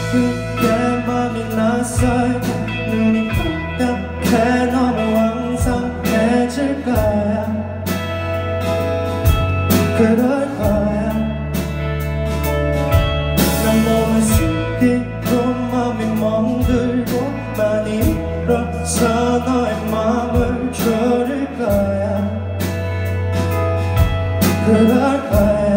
그게 맘이 낯설게 눈이 깜깜해 너무 왕성해질 거야. 그럴 거야. 난 몸을 숨기고 맘이 멍들고 많이 울어서 너의 맘을 졸일 거야. 그럴 거야.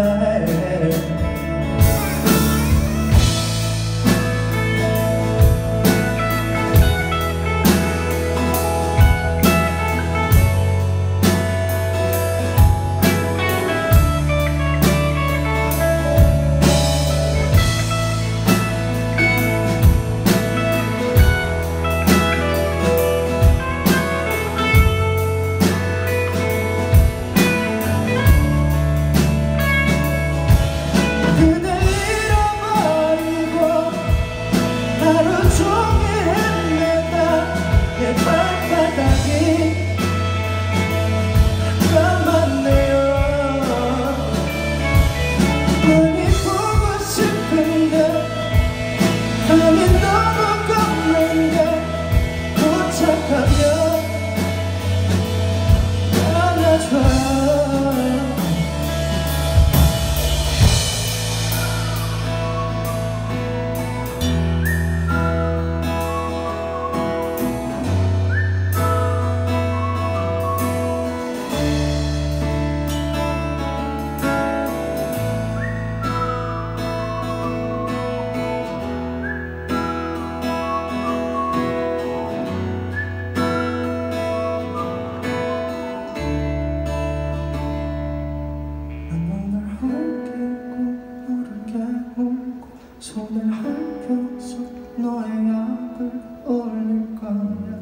손을 핥혀서 너의 약을 올릴 거야.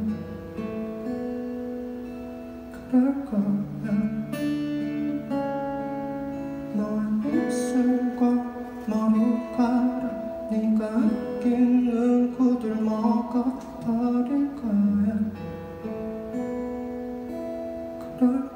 그럴 거야. 너의 입술과 머리카락 네가 아끼는 구들 먹어버릴 거야. 그럴 거야.